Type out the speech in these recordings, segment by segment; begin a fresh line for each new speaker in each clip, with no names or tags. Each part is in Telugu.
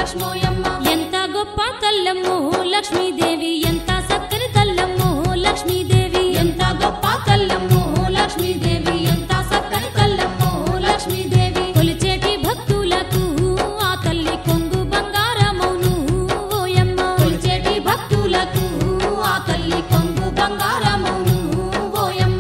లక్ష్మోయమ్మ ఎంత గొప్ప తల్లమ్మో లక్ష్మీదేవి ఎంత చక్కని తల్లమ్మో లక్ష్మీదేవి ఎంత గొప్ప తల్లమ్మో లక్ష్మీదేవి ఎంత చక్కని తల్లమ్మో లక్ష్మీదేవి కొలిచేటి భక్తులకు ఆ తల్లి కొంగు బంగారమౌను ఓయమ్మ కొలిచేటి భక్తులకు ఆ తల్లి కొంగు బంగారమౌను ఓయమ్మ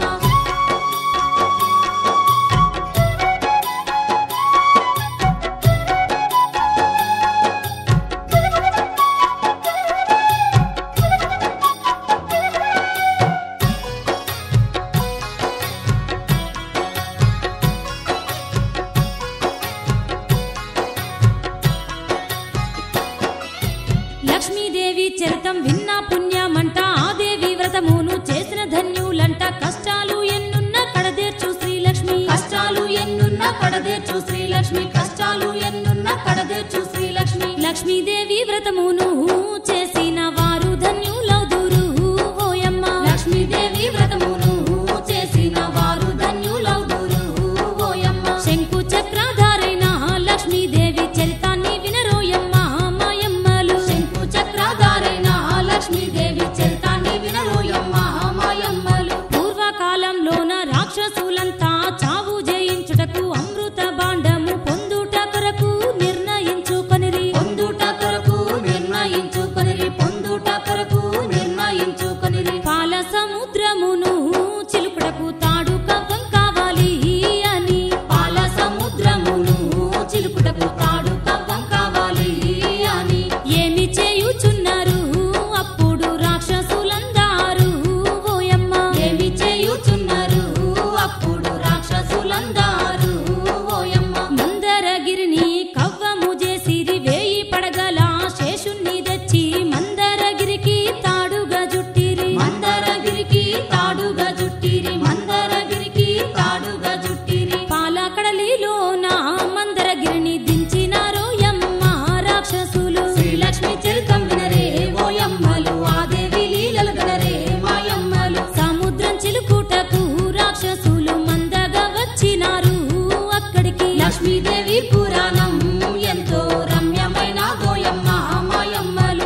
లక్ష్మీదేవి చరితం విన్నా పుణ్యమంట ఆ దేవి వ్రతమును చేసిన ధన్యులంట కష్టాలు ఎన్నున్న కడదేర్చు శ్రీలక్ష్మి కష్టాలు ఎన్నున్న కడదేర్చు శ్రీలక్ష్మి కష్టాలు ఎన్నున్న కడదేర్చు శ్రీలక్ష్మి లక్ష్మీదేవి వ్రతమును చేసిన వారు ధన్యులౌదురు ఓయమ్మ లక్ష్మీదేవి వ్రతమును చేసిన వారు ధన్యులౌదురు ఓయమ్మ శంకు చక్రధారైన లక్ష్మీదేవి చరితాన్ని వినరోయమ్మ మాయమ్మలు శంకు చక్రధారైన లక్ష్మీదేవి చరితాన్ని వినరోయమ్మ మాయమ్మలు పూర్వకాలంలోన రాక్షసులంతా చావు జయించుటకు అమృత భాండము పొందుట కొరకు నిర్ణయించుకొనిరి పొందుట కొరకు నిర్ణయించుకొనిరి పొందుట కొరకు నిర్ణయించుకొనిరి పాల సముద్రమును చిలుకుటకు తాడు కవ్వం కావాలి అని పాల సముద్రమును చిలుకుటకు తాడు కవ్వం కావాలి అని ఏమి చేయుచున్నారు అప్పుడు రాక్షసులందారు ఓయమ్మ ఏమి చేయుచున్నారు అప్పుడు రాక్షసులందారు ఓయమ్మ మందరగిరిని కవ్వము చేసిరి వేయి పడగల శేషుణ్ణి తెచ్చి మందరగిరికి తాడుగా జుట్టిరి మందరగిరికి తాడుగా జుట్టిరి మందరగిరికి తాడుగా జుట్టిరి పాలకడలిలోన మందరగిరిని దించినారోయమ్మ రాక్షసులు శ్రీలక్ష్మి చరితం వినరే ఓయమ్మలు ఆ దేవి లీలలు గనరే మాయమ్మలు సముద్రం చిలుకుటకు రాక్షసులు మందగా వచ్చినారు అక్కడికి లక్ష్మీదేవి పురాణం ఎంతో రమ్యమైన ఓయమ్మ మాయమ్మలు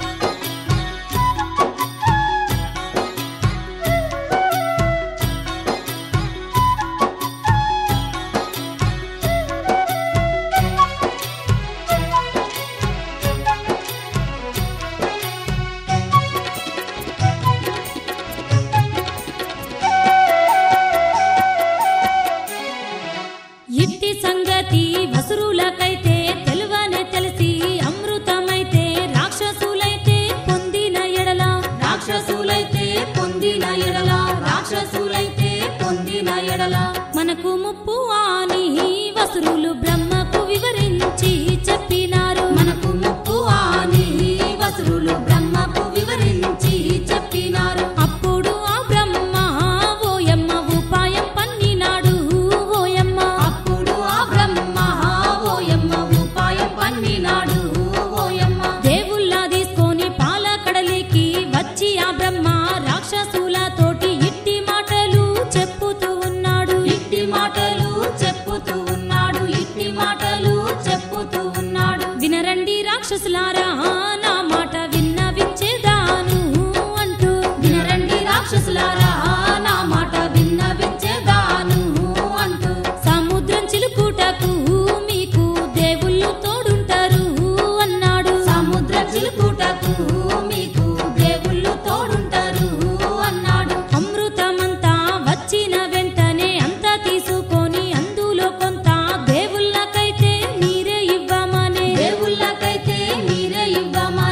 ఇట్టి సంగతి వసురులకైతే తెలువనే తెలిసి అమృతమైతే రాక్షసులైతే పొందిన ఎడల రాక్షసులైతే పొందిన ఎడల రాక్షసులైతే పొందిన ఎడల మనకు ముప్పు అని వసురులు బ్రహ్మకు వివరించి చెప్పినారు మనకు ముప్పు అని వసురులు బ్రహ్మకు వివరించి చెప్పినారు అప్పుడు ఆ బ్రహ్మ ఓయమ్మ ఉపాయం పన్నినాడు ఓయమ్మ అప్పుడు ఆ బ్రహ్మ ఓయమ్మ ఉపాయం పన్నినాడు ఓయమ్మ దేవుళ్ళ తీసుకొని పాలకడలికి వచ్చి ఆ బ్రహ్మ రాక్షసులతోటి ఇట్టి మాటలు చెప్పుతూ ఉన్నాడు ఇట్టి మాటలు చెప్పుతూ ఉన్నాడు ఇట్టి మాటలు చెప్పుతూ ఉన్నాడు వినరండి రాక్షసులారా నా మాట విన్నవించేదాను అంటూ వినరండి రాక్షసులారా నా మాట విన్నవించేదాను అంటూ సముద్రం చిలుకుటకు మీకు దేవుళ్ళు తోడుంటారు అన్నాడు సముద్ర చిలుకుటకు మీకు దేవుళ్ళు తోడుంటారు అన్నాడు అమృతమంతా వచ్చిన వెంటనే అంతా తీసుకొని అందులో కొంత దేవుళ్ళకైతే మీరే ఇవ్వమనే దేవుళ్ళకైతే మీరే ఇవ్వమనే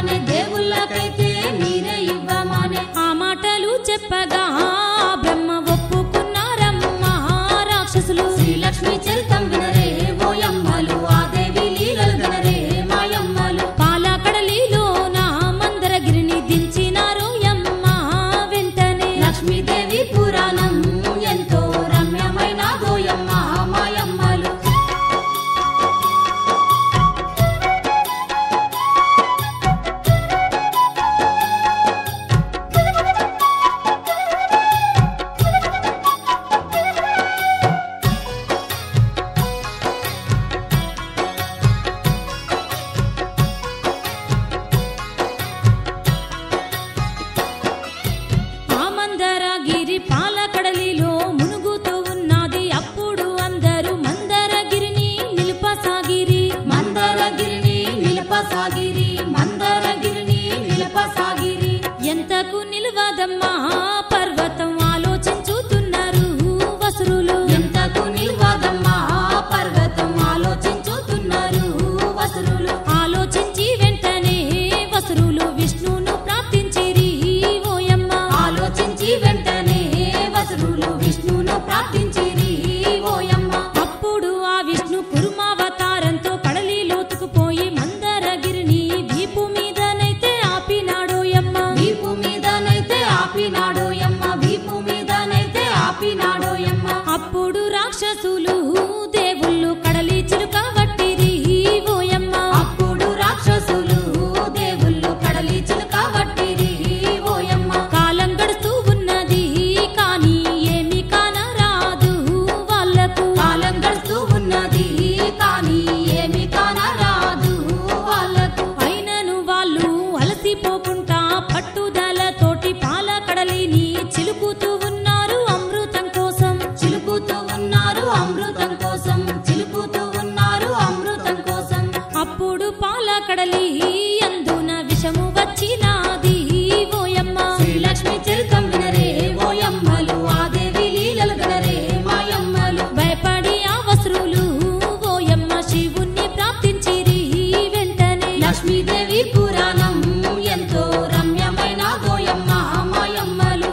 నిలపసాగిరి మందరగిరిని నిలపసాగిరి
ఎంతకు నిలవదమ్మా పర్వతం ఆలోచించుతున్నారు వసురులు
ఎంతకు నిలవదమ్మా పర్వతం ఆలోచించుతున్నారు వసురులు
ఆలోచించి వెంటనే వసురులు విష్ణును ప్రార్థించిరి ఓయమ్మ
ఆలోచించి వెంటనే వసురులు విష్ణును ప్రార్థించిరి ఓయమ్మ
అప్పుడు ఆ విష్ణు కురుమావతారంతో కడలి లోతుకుపోయి మందరగిరిని వీపు మీదనైతే ఆపినాడోయమ్మ
వీపు మీదనైతే ఆపినాడోయమ్మ వీపు మీదనైతే ఆపినాడోయమ్మ
అప్పుడు రాక్షసులు దేవుళ్ళు కడలి చిలుక వట్టిరి ఓయమ్మ
అప్పుడు రాక్షసులు దేవుళ్ళు కడలి చిలుక వట్టిరి ఓయమ్మ
కాలం గడుస్తూ ఉన్నది కానీ ఏమి కానరాదు వాళ్ళకు
కాలం గడుస్తూ ఉన్నది కానీ ఏమి కానరాదు వాళ్ళకు
అయినను వాళ్ళు అలసిపోకుండా పట్టుదలతోటి పాల కడలిని చిలుకుతూ ఉన్నారు అమృతం కోసం
చిలుకుతూ ఉన్నారు అమృతం కోసం చిలుకుతూ ఉన్నారు అమృతం కోసం
అప్పుడు పాల కడలి అందున విషము వచ్చినాది ఓయమ్మ
శ్రీలక్ష్మి చరితం వినరే ఓయమ్మలు ఆ దేవి లీలలు గనరే మాయమ్మలు
భయపడి ఆ వసురులు ఓయమ్మ శివుణ్ణి ప్రార్థించిరి వెంటనే
లక్ష్మీదేవి పురాణం ఎంతో రమ్యమైన గోయమ్మ మాయమ్మలు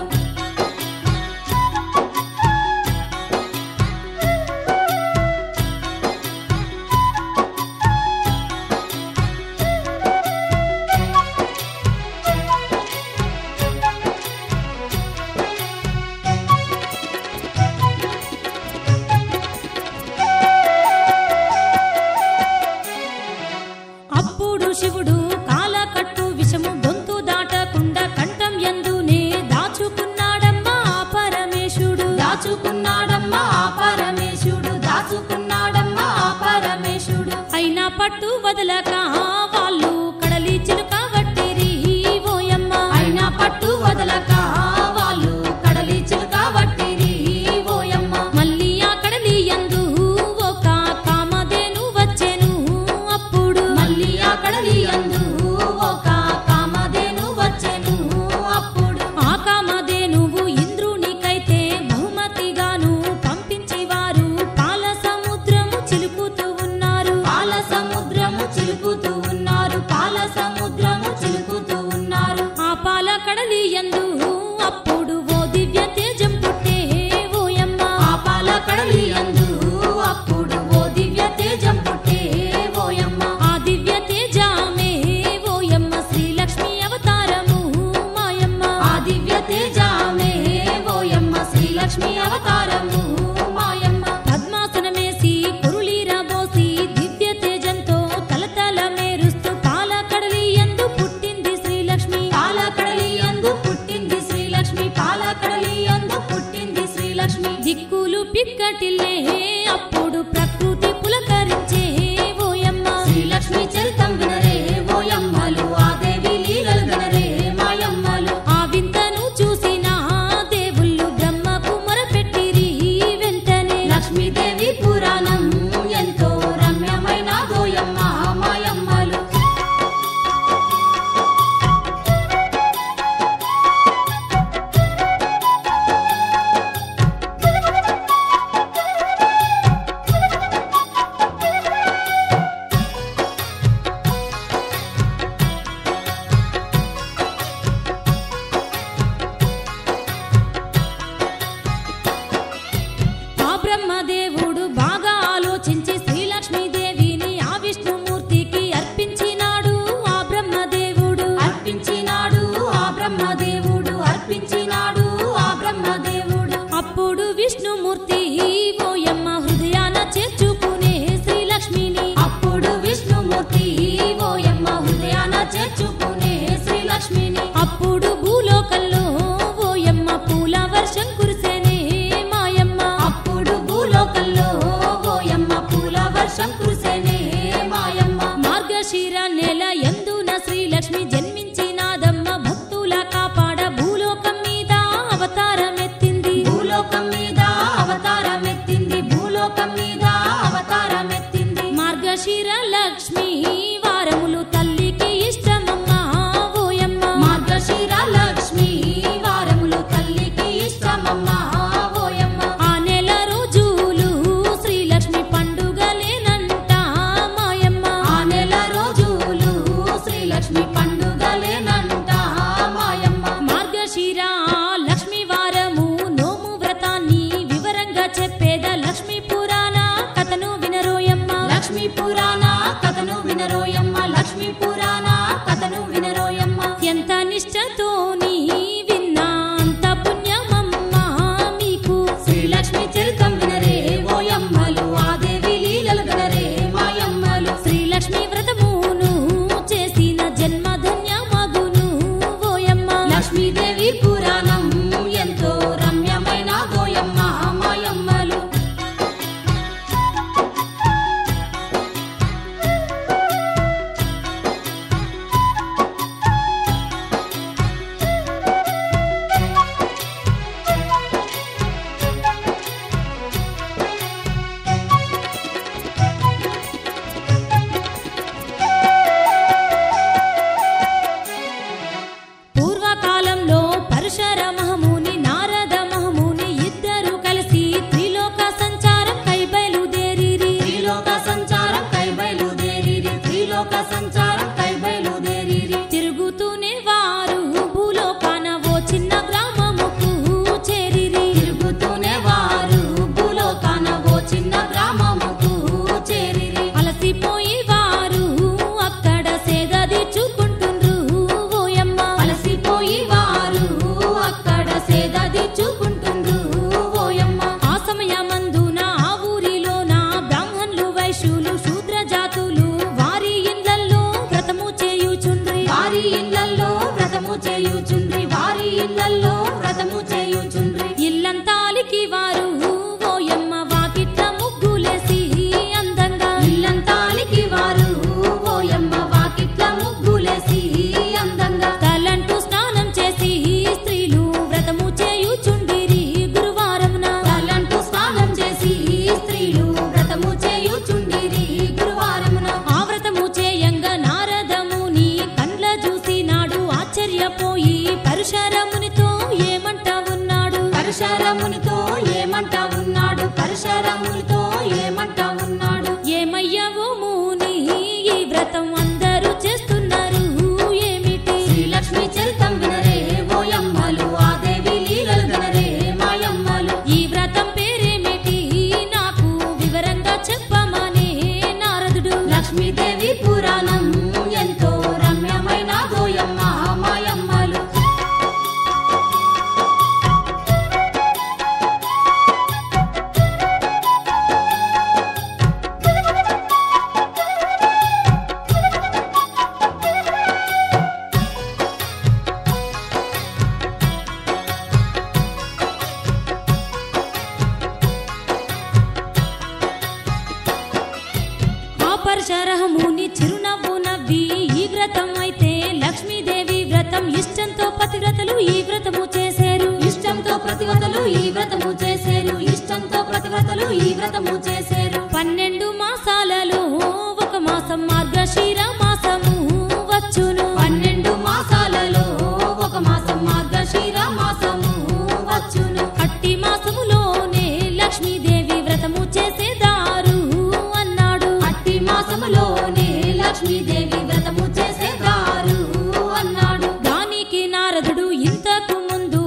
అప్పుడు శివుడు కాలకట్టు విషము గొంతు దాటకుండా కంఠం యందునే దాచుకున్నాడమ్మా ఆ పరమేశుడు
దాచుకున్నాడమ్మా ఆ పరమేశుడు దాచుకున్నాడమ్మా ఆ పరమేశుడు
అయినా పట్టు వదలక వాళ్ళు కడలి చిలుక వట్టిరి ఓయమ్మ
అయినా పట్టు వదలక వాళ్ళు కడలి చిలుక వట్టిరి ఓయమ్మ
మళ్ళీ ఆ కడలి యందు ఒక కామధేను వచ్చెను అప్పుడు
మళ్ళీ ఆ కడలి యందు ఒక కామధేను వచ్చెను అప్పుడు
ఆ కామధేనువు ఇంద్రునికైతే బహుమతిగాను పంపించి వారు పాల సముద్రము చిలుకుతూ ఉన్నారు
పాల సముద్రము చిలుకుతూ ఉన్నారు పాల సముద్రము చిలుకుతూ ఉన్నారు
ఆ పాల కడలి యందు అప్పుడు ఓ దివ్య తేజం పుట్టే ఓయమ్మ
ఆ పాల కడలి యందు అప్పుడు ఓ దివ్య తేజం పుట్టే ఓయమ్మ
ఆ దివ్య తేజమే ఓయమ్మ శ్రీలక్ష్మి అవతారము మాయమ్మ
ఆ దివ్య తేజమే ఓయమ్మ శ్రీలక్ష్మి అవతారము మాయమ్మ
పద్మాసనమేసి కురులీరబోసి దివ్య తేజంతో తలతల మేరుస్తూ పాల కడలి యందు పుట్టింది శ్రీలక్ష్మి
పాల కడలి యందు పుట్టింది శ్రీలక్ష్మి పాల కడలి యందు పుట్టింది శ్రీలక్ష్మి
దిక్కులు పిక్కటిల్లే అప్పుడు ప్రకృతి పులకరించే ఓయమ్మ
శ్రీలక్ష్మి చరితం వినరే ఓయమ్మలు ఆ దేవి లీలలు గనరే మాయమ్మలు
ఆ వింతను చూసిన దేవుళ్ళు బ్రహ్మకు మొరపెట్టిరి వెంటనే
లక్ష్మీదేవి పురాణం ఎంతో రమ్యమైన గోయమ్మ మాయమ్మలు
ఆ బ్రహ్మదేవుడు బాగా ఆలోచించి శ్రీలక్ష్మీదేవిని ఆ విష్ణుమూర్తికి అర్పించినాడు ఆ బ్రహ్మదేవుడు
అర్పించినాడు ఆ బ్రహ్మదేవుడు అర్పించినాడు ఆ బ్రహ్మదేవుడు
అప్పుడు విష్ణుమూర్తి ఓయమ్మ హృదయాన చేర్చుకునే శ్రీలక్ష్మిని
అప్పుడు విష్ణుమూర్తి ఓయమ్మ హృదయాన చేర్చుకునే శ్రీలక్ష్మిని
అప్పుడు భూలోకంలో ఓయమ్మ పూల వర్షం కురిసేనే మాయమ్మ
అప్పుడు భూలోకంలో ఓయమ్మ పూల వర్షం కురిసేనే మాయమ్మ
మార్గశిర నెల యందున శ్రీలక్ష్మి జన్మించినాదమ్మ భక్తుల కాపాడ భూలోకం మీద అవతారమెత్తింది
భూలోకం మీద అవతారమెత్తింది భూలోకం మీద అవతారమెత్తింది
మార్గశిర లక్ష్మి వారములు తల్లి
శ్రీలక్ష్మి పురాణ కథను వినరోయమ్మ.
ఎంత నిష్టతో నీ విన్నా అంత పుణ్యమమ్మా మీకు.
శ్రీలక్ష్మి చరితం వినరే ఓయమ్మలు ఆ దేవి లీలలు గనరే మాయమ్మలు.
శ్రీలక్ష్మి వ్రతమును చేసిన జన్మధన్యమగును ఓయమ్మ.
లక్ష్మీదేవి పురాణం ఎంతో రమ్యమైన గోయమ్మ మాయమ్మలు.
పూర్వకాలంలో పరశుర మహముని నారద మహముని ఇద్దరు కలిసి త్రిలోక సంచారం కై బయలుదేరిరి.
త్రిలోక సంచారం కై బయలుదేరిరి. త్రిలోక సంచారం కై బయలుదేరిరి.
తిరుగుతూనే వారు భూలోకాన ఓ చిన్న గ్రామముకు చేరిరి.
తిరుగుతూనే వారు భూలోకాన ఓ చిన్న గ్రామముకు చేరిరి.
అలసిపోయి వారు అక్కడ సేద తీర్చుకుంటుండ్రు ఓయమ్మ.
అలసిపోయి వారు అక్కడ సేద తీర్చుకుంటుండ్రు ఓయమ్మ.
ఆ సమయమందున ఆ ఊరిలోన బ్రాహ్మణులు వైశ్యులు శూద్ర జాతులు వారి ఇండ్లల్లో వ్రతము చేయుచుండ్రి.
వారి ఇళ్లల్లో వ్రతము చేయుచుండ్రి. వారి ఇళ్లల్లో వ్రతము చేయుచుండ్రి.
ఇల్లంతాలికి వారు ఓయమ్మ వాకిట్ల ముగ్గులేసి అందంగా.
ఇల్లంతాలికి వారు ఓయమ్మ వాకిట్ల ముగ్గులేసి అందంగా.
తలంటూ స్నానం చేసి స్త్రీలు వ్రతము చేయుచుండిరి గురువారమున.
తలంటూ స్నానం చేసి స్త్రీలు వ్రతము చేయుచుండిరి గురువారమున.
ఆ వ్రతము చేయంగా నారదముని కండ్ల చూసినాడు ఆశ్చర్యపోయి పరశురమునితో ఏమంటా ఉన్నాడు.
పరశురమునితో ఏమంటా ఉన్నాడు. పరశురమునితో ఏమంటా ఉన్నాడు.
ఏమయ్యావో ముని ఈ వ్రతం అందరూ చేస్తున్నారు ఏమిటి.
శ్రీలక్ష్మి చరితం వినరే ఓయమ్మలు ఆ దేవి లీలలు గనరే మాయమ్మలు.
ఈ వ్రతం పేరేమిటి నాకు వివరంగా చెప్పమనే నారదుడు.
లక్ష్మీదేవి పురాణం ఎంతో రమ్యమైన గోయమ్మ మాయమ్మలు.
ఆ పరశురముని చిరునవ్వు నవ్వి ఈ వ్రతం అయితే లక్ష్మీదేవి వ్రతం ఇష్టంతో పతివ్రతలు ఈ వ్రతము చేశారు.
ఇష్టంతో ప్రతివ్రతలు ఈ వ్రతము చేసేరు. ఇష్టంతో ప్రతివ్రతలు ఈ వ్రతము చేసేరు.
12 మాసాలలో ఒక మాసం మార్గశిర మాసము వచ్చును.
12 మాసాలలో ఒక మాసం మార్గశిర మాసము వచ్చును.
అట్టి మాసములోనే లక్ష్మీదేవి వ్రతము చేసేదారు అన్నాడు.
అట్టి మాసములోనే లక్ష్మీదేవి వ్రతము చేసేదారు అన్నాడు.
దానికి నారదుడు ఇంతకు ముందు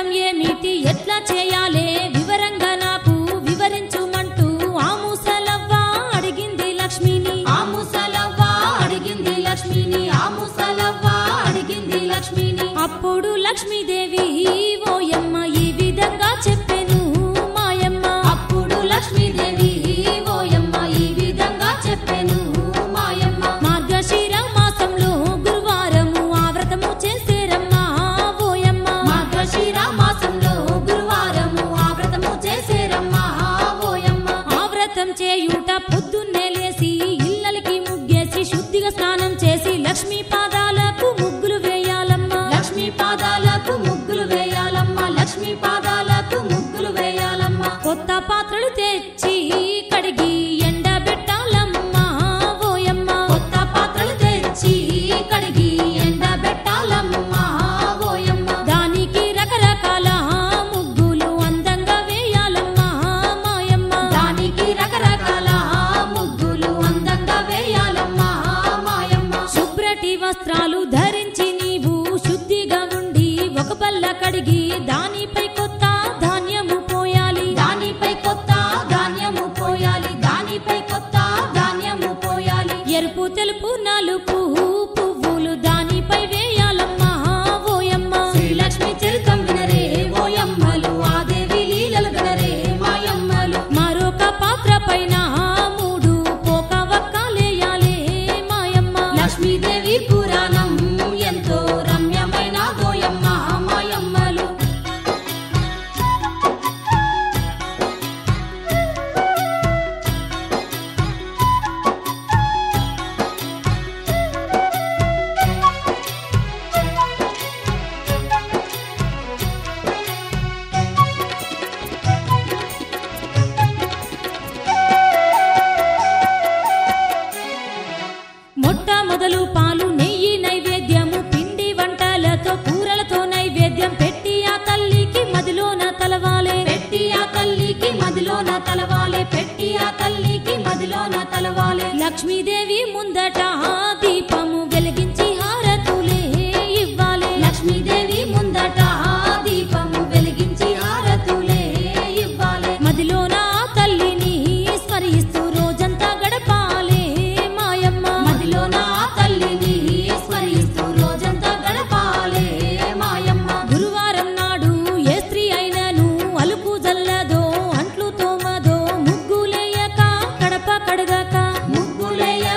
వ్రతం ఏమిటి ఎట్లా చేయాలే వివరంగా నాకు వివరించుమంటూ ఆ ముసలవ్వ అడిగింది లక్ష్మిని.
ఆ ముసలవ్వ అడిగింది లక్ష్మిని. ఆ ముసలవ్వ అడిగింది లక్ష్మిని.
అప్పుడు లక్ష్మీదేవి ఓయమ్మ ఈ విధంగా చెప్పెను మాయమ్మ.
అప్పుడు లక్ష్మీదేవి ఓయమ్మ ఈ విధంగా చెప్పెను మాయమ్మ.
మార్గశిర మాసంలో గురువారము ఆ వ్రతము చేసేరమ్మా ఓయమ్మ.
మార్గశిర మాసంలో గురువారము ఆ వ్రతము చేసేరమ్మా ఓయమ్మ.
ఆ వ్రతం చేయుట పొద్దున్నే లేసి ఇళ్ళకి ముగ్గేసి శుద్ధిగా స్నానం చేసి లక్ష్మీ పాదాలకు ముగ్గులు వేయాలమ్మ.
లక్ష్మీ పాదాలకు ముగ్గులు వేయాలమ్మ. లక్ష్మీ పాదాలకు ముగ్గులు వేయాలమ్మ.
కొత్త పాత్రలు తెచ్చి కడిగి ఎండబెట్టాలమ్మా ఓయమ్మ.
కొత్త పాత్రలు తెచ్చి కడిగి ఎండబెట్టాలమ్మా ఓయమ్మ.
దానికి రకరకాల ముగ్గులు అందంగా వేయాలమ్మా మాయమ్మ.
దానికి రకరకాల ముగ్గులు అందంగా వేయాలమ్మా మాయమ్మ.
శుభ్రటి వస్త్రాలు ధరించి నీవు శుద్ధిగా ఉండి ఒక బల్ల కడిగి దానిపై కొత్త ధాన్యము పోయాలి.
దానిపై కొత్త ధాన్యము పోయాలి. దానిపై కొత్త ధాన్యము పోయాలి.
ఎరుపు తెలుపు నలుపు పువ్వులు దానిపై వేయాలమ్మా ఓయమ్మ.
శ్రీలక్ష్మి చరితం వినరే ఓయమ్మలు. ఆ దేవి లీలలు గనరే మాయమ్మలు.
మరొక పాత్ర పైన 3 పోక వక్కలేయాలే మాయమ్మ.
లక్ష్మీదేవి పురాణం ఎంతో రమ్యమైన ఓయమ్మ మాయమ్మలు.
మొట్టమొదలు పాలు నెయ్యి నైవేద్యము పిండి వంటలతో కూరలతో నైవేద్యం పెట్టి ఆ తల్లికి మదిలోన తలవాలే.
పెట్టి ఆ తల్లికి మదిలోన తలవాలే. పెట్టి ఆ తల్లికి మదిలోన తలవాలే.
లక్ష్మీదేవి ముందట దీపము వెలిగించి హారతులే ఇవ్వాలే.
లక్ష్మీదేవి ముందట దీపము వెలిగించి హారతులే ఇవ్వాలే.
మదిలోన ఆ తల్లిని స్మరిస్తూ రోజంతా గడపాలే మాయమ్మ.
మదిలోన ఆ తల్లిని స్మరిస్తూ రోజంతా గడపాలే మాయమ్మ.
గురువారం నాడు ఏ స్త్రీ అయినను అలుకు జల్లదో అంట్లు తోమదో ముగ్గులేయక కడప కడగక
ముగ్గులేయ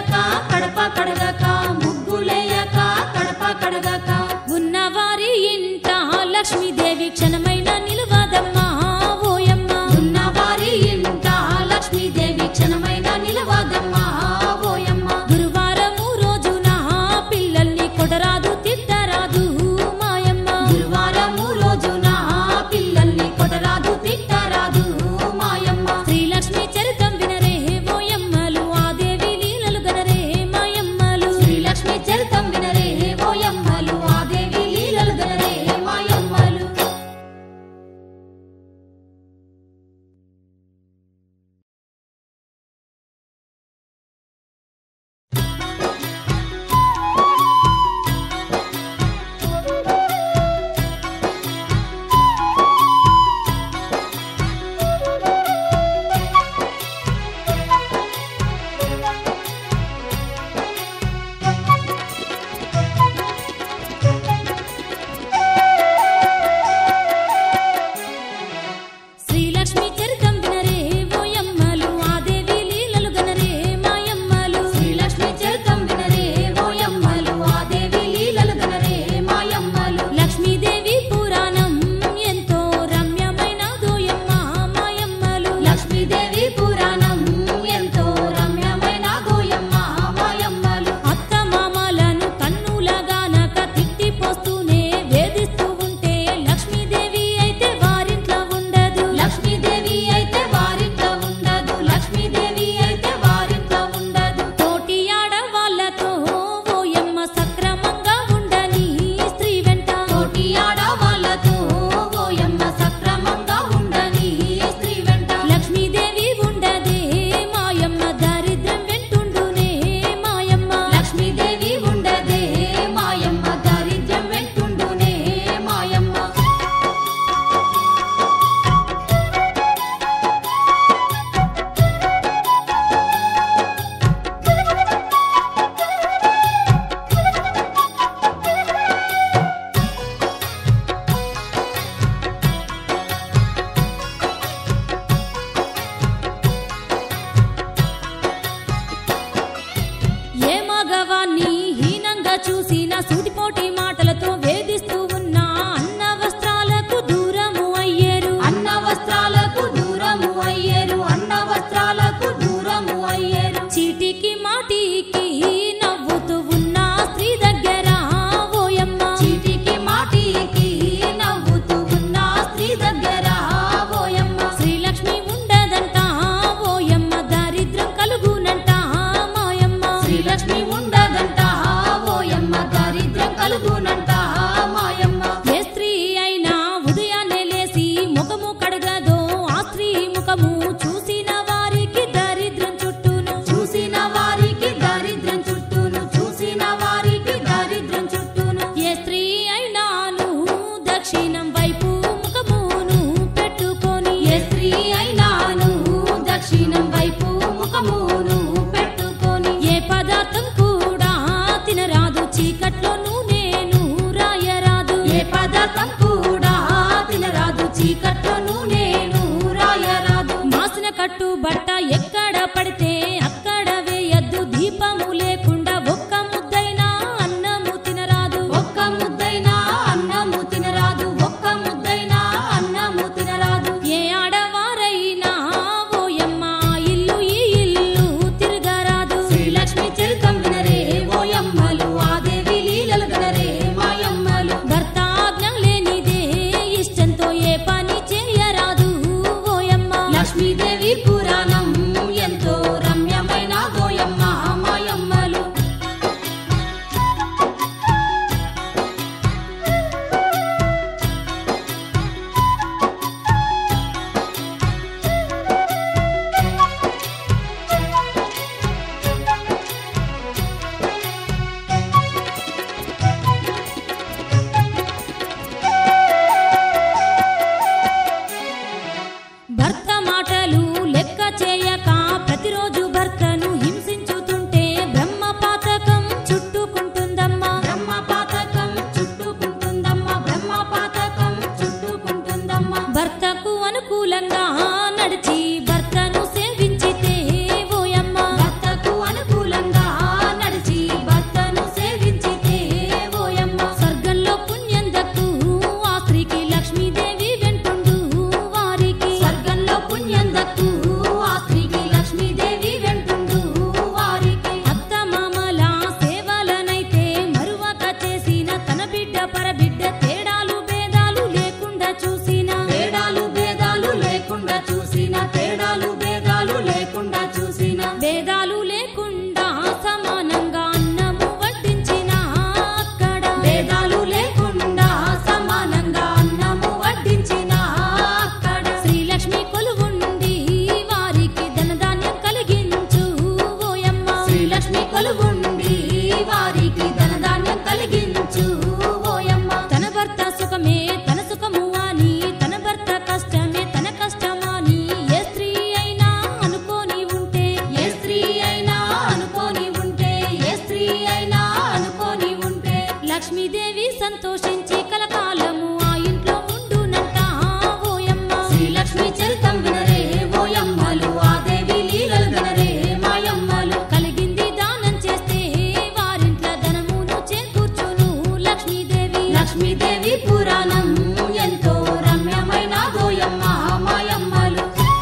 పురాణం ఎంతో రమ్యమైన దోయమ్మ మాయమ్మలు.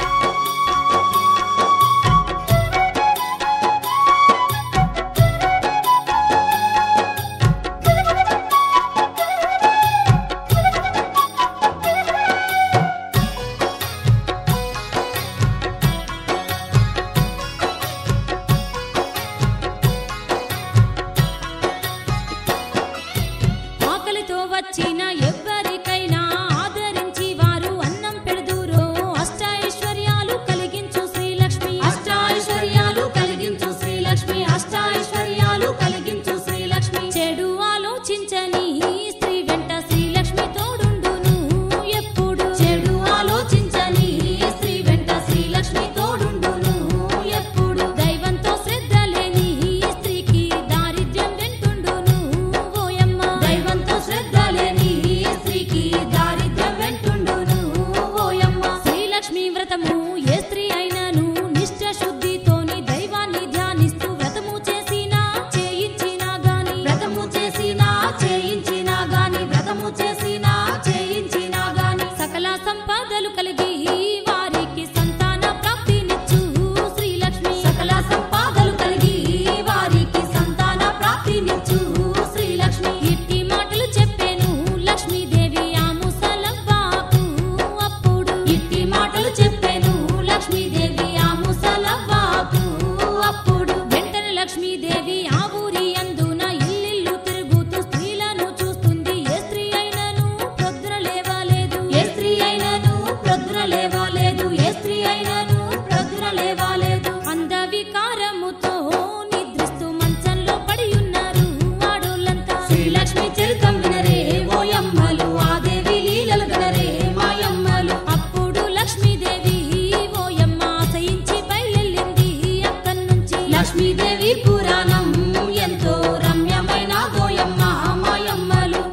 ఆకలితో వచ్చిన ఎవ్వరికైనా ఆదరించి వారు అన్నం పెడుదురో అష్టైశ్వర్యాలు కలిగించు శ్రీలక్ష్మి.
అష్టైశ్వర్యాలు కలిగించు శ్రీలక్ష్మి. అష్టైశ్వర్యాలు కలిగించు శ్రీలక్ష్మి.
చెడు ఆలోచించని స్త్రీ వెంట శ్రీలక్ష్మి తోడుండును ఎప్పుడు.
చెడు ఆలోచించని స్త్రీ వెంట శ్రీలక్ష్మి తోడుండును ఎప్పుడు.
దైవంతో శ్రద్ధ లేని స్త్రీకి దారిద్ర్యం వెంటుండును ఓయమ్మ.
దైవంతో శ్రద్ధ లేని స్త్రీకి దారిద్ర్యం వెంటుండును ఓయమ్మ.
శ్రీలక్ష్మి వ్రతము ఏ స్త్రీ అయినను నిష్ఠ శుద్ధితోని దైవాన్ని ధ్యానిస్తూ వ్రతము చేసినా చేయించినా గాని
వ్రతము చేసినా చేయించినా గాని వ్రతము చేసినా చేయించినా గాని
సకల సంపదలు కలిగి వారికి సంతాన ప్రాప్తినిచ్చు శ్రీలక్ష్మి.
సకల సంపాదలు కలిగి వారికి సంతాన ప్రాప్తినిచ్చు శ్రీలక్ష్మి.
ఇట్టి మాటలు చెప్పేను లక్ష్మీదేవి ఆ ముసలవ్వకు అప్పుడు.
ఇట్టి మాటలు చెప్పాను లక్ష్మీదేవి ఆ ముసలవ్వకు అప్పుడు.
వెంటనే లక్ష్మీదేవి ఆ ఊరి అందున ఇల్లిల్లు తిరుగుతూ స్త్రీలను చూస్తుంది. ఏ స్త్రీ అయినను ప్రొద్దున లేవలేదు.
ఏ స్త్రీ అయినను ప్రొద్దున లేవలేదు. ఏ స్త్రీ అయినను ప్రొద్దున లేవలేదు.
అంధవికారముతో నిద్రిస్తూ మంచంలో పడి ఉన్నారు ఆడోళ్ళంతా.
శ్రీలక్ష్మి చరితం వినరే ఓయమ్మలు. ఆ దేవి లీలలు గనరే మాయమ్మలు.
అప్పుడు లక్ష్మీదేవి ఓయమ్మ ఆశయించి బయలుదేరింది అక్కడ్నుంచి.
లక్ష్మీదేవి పురాణం ఎంతో రమ్యమైన దోయమ్మ మాయమ్మలు.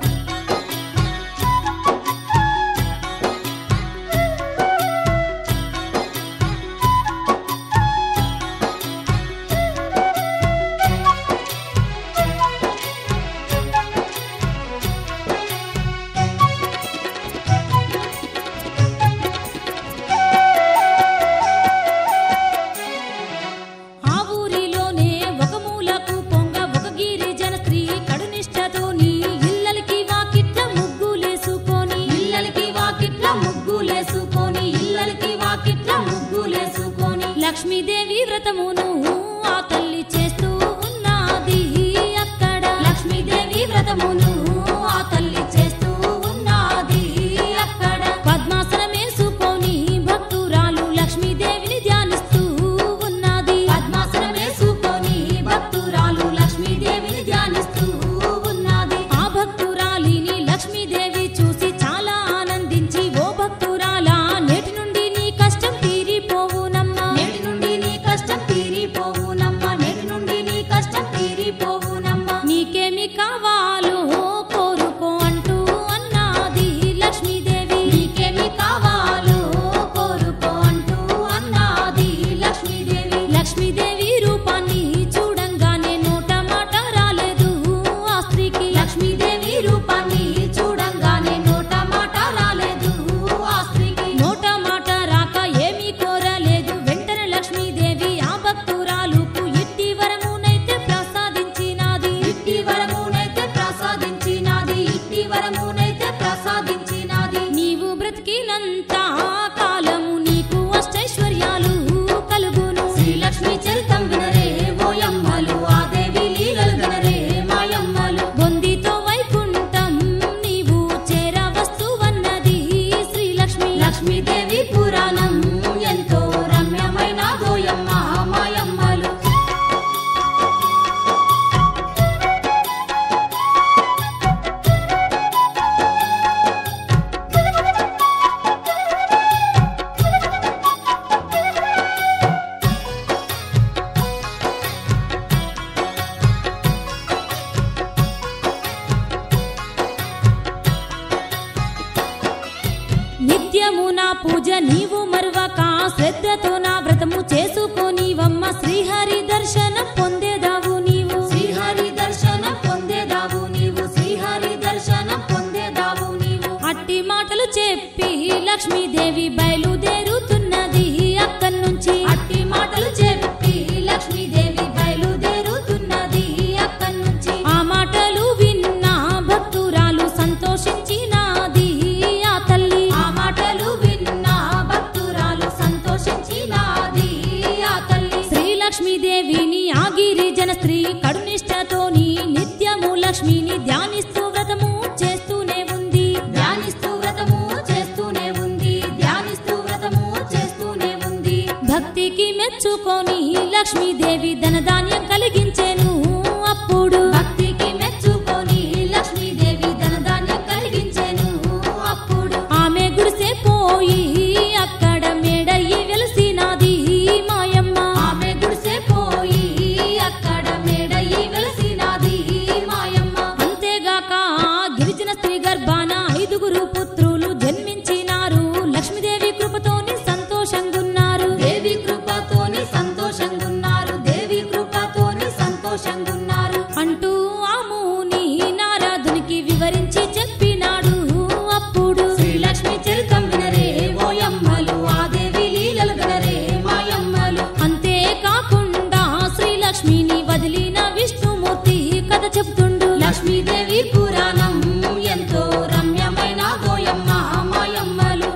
ఆ ఊరిలోనే ఒక మూలకు పొంగ ఒక గిరిజన స్త్రీ కడునిష్టతోని ఇళ్ళకి వాకిట్ల ముగ్గులేసుకొని
ఇళ్ళకి వాకిట్ల ముగ్గులేసుకొని ఇళ్ళకి వాకిట్ల ముగ్గులేసుకొని
లక్ష్మీదేవి వ్రతమును ఆ తల్లి చేస్తూ ఉన్నది అక్కడ.
లక్ష్మీదేవి వ్రతమును ఆ తల్లి చేస్తూ ఉన్నది అక్కడ.
పద్మాసనమేసుకొని భక్తురాలు లక్ష్మీదేవిని ధ్యానిస్తూ ఉన్నది.
పద్మాసనమేసుకొని భక్తురాలు లక్ష్మీదేవిని ధ్యానిస్తూ ఉన్నది.
ఆ భక్తురాలిని లక్ష్మీదేవి చూసి చాలా ఆనందించి ఓ భక్తురాలా నేటి నుండి నీ కష్టం తీరిపోవునమ్మా.
నేటి నుండి నీ కష్టం తీరిపోవునమ్మా. నేటి నుండి నీ కష్టం తీరిపోవునమ్మా.
నీకేమి కావాలో కోరుకో అంటూ అన్నది లక్ష్మీదేవి.
నీకేమి కావాలో కోరుకో అంటూ అన్నది లక్ష్మీదేవి.
లక్ష్మీదేవి రూపాన్ని చూడంగానే నోట మాట రాలేదు ఆ స్త్రీకి.
లక్ష్మీదేవి రూపాన్ని చూడంగానే నోట మాట రాలేదు ఆ స్త్రీకి.
నోట మాట రాక ఏమీ కోరలేదు. వెంటనే లక్ష్మీదేవి ఆ భక్తురాలుకు ఇట్టి వరమునైతే ప్రసాదించినాది.
ఇట్టి వరమునైతే ప్రసాదించినాది. ఇట్టి వరమునైతే ప్రసాదించినాది.
నీవు బ్రతికినంత కాలము నీకు అష్టైశ్వర్యాలు కలుగును.
శ్రీలక్ష్మి చరితం వినరే ఓయమ్మలు. ఆ దేవి లీలలు గనరే మాయమ్మలు.
బొందితో వైకుంఠం నీవు చేరవస్తువన్నది శ్రీలక్ష్మి.
లక్ష్మీదేవి పురాణం ఎంతో రమ్యమైన దోయమ్మ మాయమ్మలు.
నిత్యము నా పూజ నీవు మరువక శ్రద్ధతో నా వ్రతము చేసుకొనివమ్మ. శ్రీహరి దర్శనం పొందేదావు నీవు.
శ్రీహరి దర్శనం పొందేదావు నీవు. శ్రీహరి దర్శనం పొందేదావు నీవు.
మాటలు చెప్పి లక్ష్మీదేవి బయలుదేరుతున్నది అక్కడి నుంచి.
అట్టి మాటలు చెప్పి లక్ష్మీదేవి బయలుదేరుతున్నది అక్కడి నుంచి.
ఆ మాటలు విన్న భక్తురాలు సంతోషించినది ఆ తల్లి.
ఆ మాటలు విన్న భక్తురాలు సంతోషించినది ఆ తల్లి.
శ్రీ లక్ష్మీదేవిని ఆ గిరిజన స్త్రీ కడునిష్టతోని నిత్యము లక్ష్మిని ధ్యానిస్తూ వ్రతము చేస్తూనే ఉంది.
ధ్యానిస్తూ వ్రతము చేస్తూనే ఉంది. ధ్యానిస్తూ వ్రతము చేస్తూనే ఉంది.
భక్తికి మెచ్చుకొని లక్ష్మీదేవి ధనధాన్యం కలిగించెను అప్పుడు.
భక్తికి మెచ్చుకొని లక్ష్మీదేవి ధనధాన్యం కలిగించెను అప్పుడు.
ఆమె గుడిసె పోయి అక్కడ మేడయ్యి వెలసినది మాయమ్మ.
ఆమె గుడిసె పోయి అక్కడ మేడయ్యి వెలసినది మాయమ్మ.
అంతేగాక గిరిజన స్త్రీ గర్భాన 5 పుత్రులు జన్మించినారు. లక్ష్మీదేవి కృపతోని సంతోషంగున్నారు.
దేవి కృపతోని సంతోషంగున్నారు. దేవి కృపతోని సంతోషంగున్నారు
అంటూ ఆ ముని నారదునికి వివరించి చెప్పినాడు అప్పుడు.
శ్రీలక్ష్మి చరితం వినరే ఓయమ్మలు. ఆ దేవి లీలలు గనరే మాయమ్మలు.
అంతేకాకుండా శ్రీలక్ష్మిని వదిలిన విష్ణుమూర్తి కథ చెప్తుండు.
లక్ష్మీదేవి పురాణం ఎంతో రమ్యమైన ఓయమ్మ మాయమ్మలు.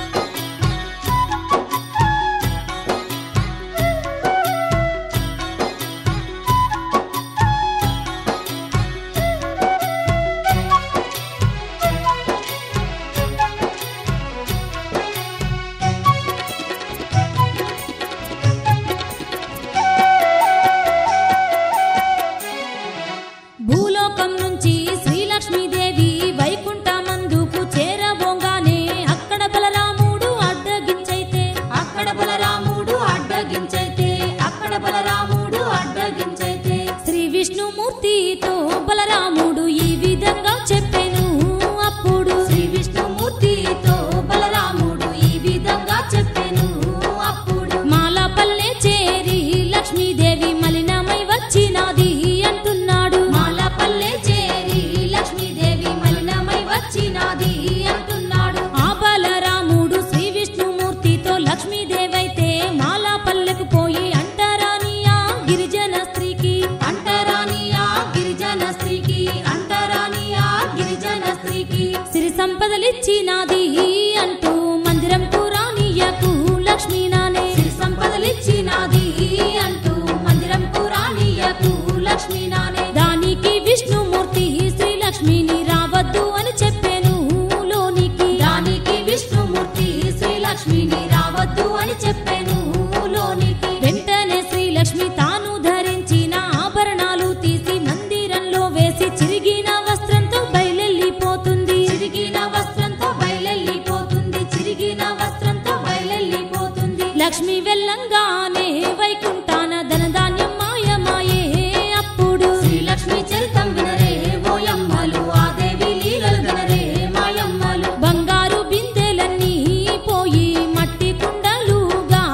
భూలోకం నుంచి శ్రీలక్ష్మీదేవి వైకుంఠమందుకు చేరబోగానే అక్కడ బలరాముడు అడ్డగించైతే.
అక్కడ బలరాముడు అడ్డగించైతే. అక్కడ బలరాముడు అడ్డగించైతే.
శ్రీ విష్ణుమూర్తితో బలరాముడు ఈ విధంగా చెప్పెను అప్పుడు.
శ్రీ విష్ణుమూర్తితో బలరాముడు ఈ విధంగా చెప్పెను అప్పుడు.
మాలపల్లె చేరి లక్ష్మీదేవి మలినమై వచ్చినది అంటున్నాడు.
మాలపల్లె చేరి లక్ష్మీదేవి మలినమై వచ్చినది అంటున్నాడు.
ఆ బలరాముడు శ్రీ విష్ణుమూర్తితో లక్ష్మీదేవైతే మాలపల్లెకు పోయి అంటరానియా గిరిజన స్త్రీకి.
అంటరానియా గిరిజన స్త్రీకి. అంటరానియా గిరిజన స్త్రీకి.
సిరి సంపదలిచ్చినది అంటూ మందిరం పురాణియకు లక్ష్మీనానే.
సిరి సంపదలిచ్చినది అంటూ మందిరం పురాణియకు లక్ష్మీనానే.
దానికి విష్ణుమూర్తి శ్రీలక్ష్మిని రావద్దు అని చెప్పాను లోనికి.
దానికి విష్ణుమూర్తి శ్రీలక్ష్మిని రావద్దు అని చెప్పెను లోనికి.
వెంటనే శ్రీలక్ష్మి తాను ధరించిన ఆభరణాలు తీసి మందిరంలో వేసి చిరిగిన వస్త్రంతో బయలెళ్ళిపోతుంది.
చిరిగిన వస్త్రంతో బయలెళ్ళిపోతుంది. చిరిగిన వస్త్రంతో బయలెళ్ళిపోతుంది.
లక్ష్మి వెళ్ళంగానే వైకుంఠాన ధనధాన్యం మాయమాయే అప్పుడు.
శ్రీలక్ష్మి చరితం వినరే ఓయమ్మలు. ఆ దేవి లీలలు గనరే మాయమ్మలు.
బంగారు బిందెలన్నీ పోయి మట్టి కుండలుగా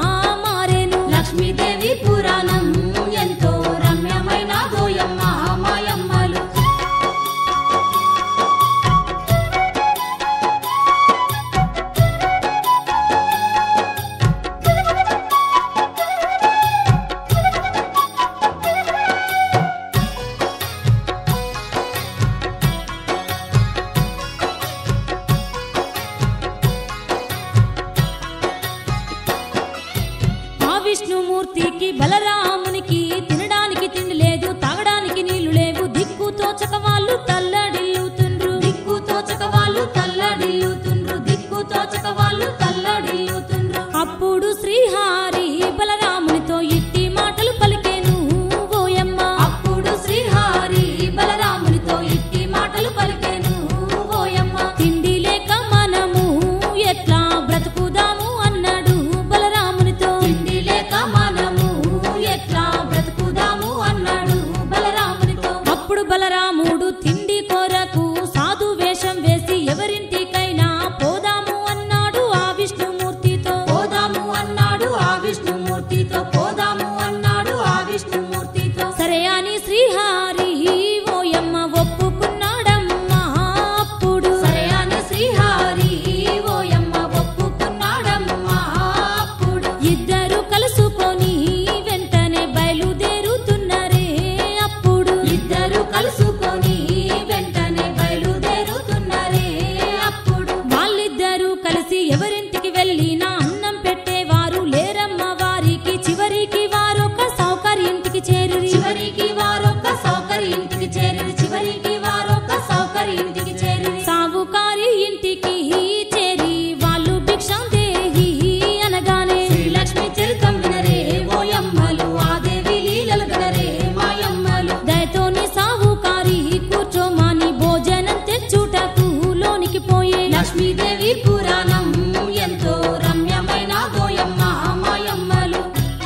పురాణం ఎంతో రమ్యమైన గోయమ్మ మాయమ్మలు.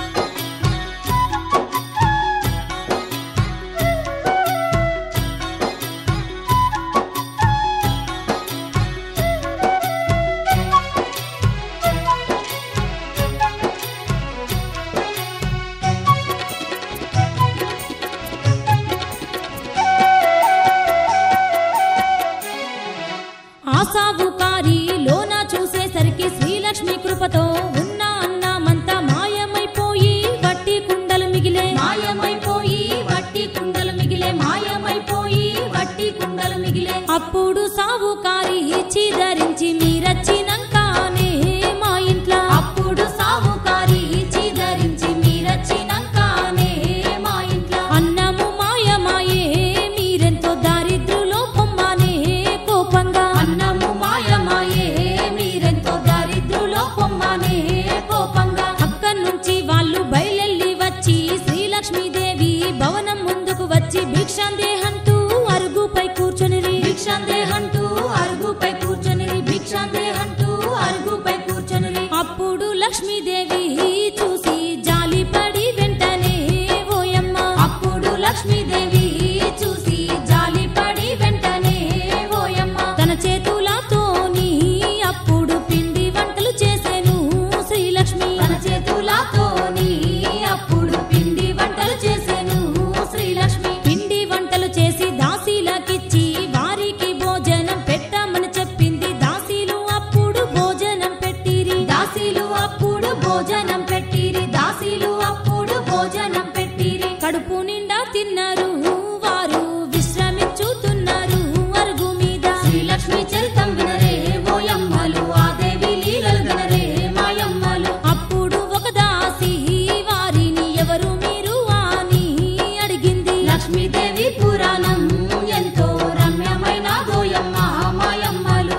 ఆసావుకారి లోన చూసేసరికి శ్రీలక్ష్మి కృపతో ఉన్న అన్నమంతా మాయమైపోయి వట్టి కుండలు మిగిలే
మాయమైపోయి వట్టి కుండలు మిగిలే మాయమైపోయి వట్టి కుండలు మిగిలే.
అప్పుడు సావుకారి చీదరించి మీరచ్చినంకానే మా ఇంట్లో
అప్పుడు సావుకారి చీదరించి మీరచ్చినంకానే మా ఇంట్లో
అన్నము మాయమాయే మీరెంతో దారిద్రులో పొమ్మనే కోపంగా
అన్నము మాయమాయే మీరెంతో దారిద్రులో పొమ్మనే కోపంగా.
అక్కడి నుంచి వాళ్ళు బయలెల్లి వచ్చి శ్రీలక్ష్మీదేవి భవనం ముందుకు వచ్చి భిక్షాందేహంటూ అరుగుపై కూర్చొనిరి
భిక్షాందేహంటూ అరుగుపై కూర్చొనిరి భిక్షాందేహంటూ అరుగుపై కూర్చొనిరి.
అప్పుడు లక్ష్మీదేవి చూసి జాలిపడి వెంటనే ఓయమ్మ
అప్పుడు లక్ష్మీదేవి చూసి జాలిపడి వెంటనే ఓయమ్మ
తన చేతులతోని అప్పుడు పిండి వంటలు చేసెను శ్రీలక్ష్మి
తన చేతులతోని అప్పుడు పిండి వంటలు చేసెను శ్రీలక్ష్మి.
పిండి వంటలు చేసి దాసీలకిచ్చి వారికి భోజనం పెట్టమని చెప్పింది. దాసీలు అప్పుడు భోజనం పెట్టిరి
దాసీలు అప్పుడు భోజనం పెట్టిరి దాసీలు అప్పుడు భోజనం పెట్టిరి.
కడుపు నిండా తిన్నారు వారు విశ్రమించుతున్నారు అరుగు మీద.
శ్రీలక్ష్మి చరితం వినరే ఓయమ్మలు ఆ దేవి లీలలు వినరే మాయమ్మలు.
అప్పుడు ఒక దాసి వారిని ఎవరు మీరు అని అడిగింది.
లక్ష్మీదేవి పురాణం ఎంతో రమ్యమైన గోయమ్మ మాయమ్మలు.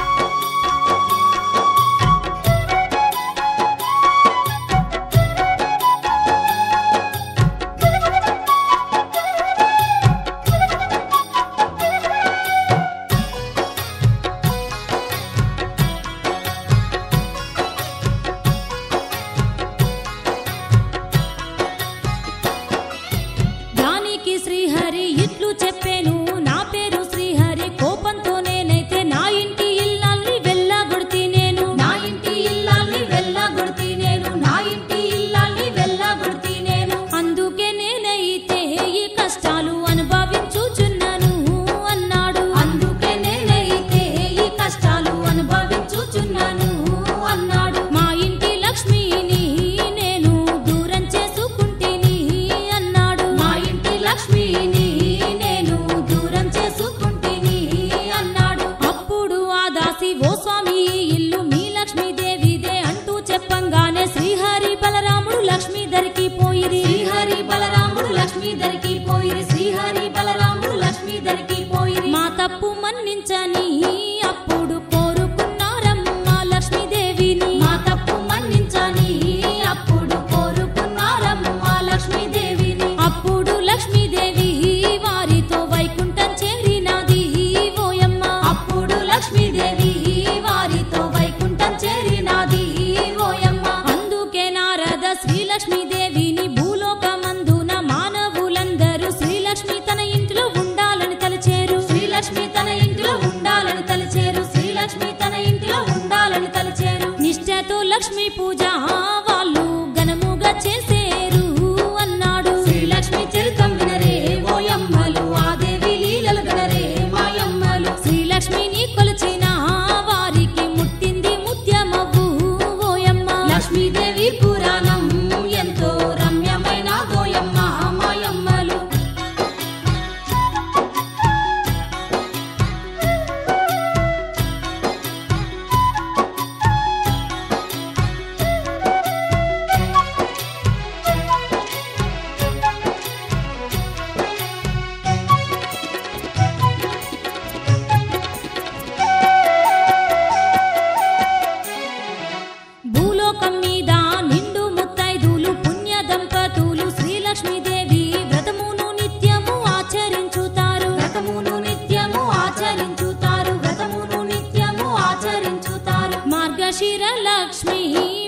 దానికి శ్రీహరి ఇట్లు చెప్పాను, నా పేరు శ్రీహరి, కోపంతో నేనైతే నా ఇంటి ఇల్లాల్ని వెళ్ళగొడితే నేను.
నా ఇంటి ఇల్లాల్ని వెళ్ళగొడితే నేను నా ఇంటి ఇల్లాల్ని వెళ్ళగొడితే నేను.
అందుకే నేనైతే ఈ కష్టాలు అనుభవించుచున్నాను అన్నాడు.
అందుకే నేనైతే ఈ కష్టాలు అనుభవించుచున్నాను అన్నాడు.
మా ఇంటి లక్ష్మిని నేను దూరం చేసుకుంటేని అన్నాడు.
మా ఇంటి లక్ష్మిని నేను దూరం చేసుకుంటేని అన్నాడు.
అప్పుడు ఆ దాసి ఓ స్వామి ఇల్లు మీ లక్ష్మీదేవిదే అంటూ చెప్పంగానే శ్రీహరి బలరాముడు లక్ష్మీ దరికి పోయిరి.
శ్రీహరి బలరాముడు లక్ష్మీ దరికి పోయిరి శ్రీహరి బలరాముడు లక్ష్మీ దరికి పోయిరి.
మా తప్పు మన్నించని అప్పుడు కోరుకున్నారమ్మ లక్ష్మీదేవిని.
మా తప్పు మన్నించని అప్పుడు కోరుకున్నారమ్మ లక్ష్మీదేవిని.
అప్పుడు లక్ష్మీదేవి వారితో వైకుంఠం చేరినది ఓయమ్మ.
అప్పుడు లక్ష్మీదేవి వారితో వైకుంఠం చేరినాది ఓయమ్మ.
అందుకే నారద శ్రీలక్ష్మీదేవిని భూలోకమందున మానవులందరూ శ్రీలక్ష్మి తన ఇంటిలో ఉండాలని తలచేరు.
శ్రీలక్ష్మి తన ఇంటిలో ఉండాలని తలచేరు శ్రీలక్ష్మి తన ఇంటిలో ఉండాలని తలచేరు.
నిష్ఠతో లక్ష్మీ పూజ వాళ్ళు ఘనముగా చేసేరు అన్నాడు.
శ్రీలక్ష్మి చరితం వినరే ఓయమ్మలు ఆ దేవి లీలలు వినరే మాయమ్మలు.
శ్రీలక్ష్మిని కొలిచిన వారికి ముట్టింది ముత్యమవ్వు ఓయమ్మ.
లక్ష్మీదేవి పురాణం ఎంతో రమ్యమైన గోయమ్మ మాయమ్మలు.
శిరలక్ష్మి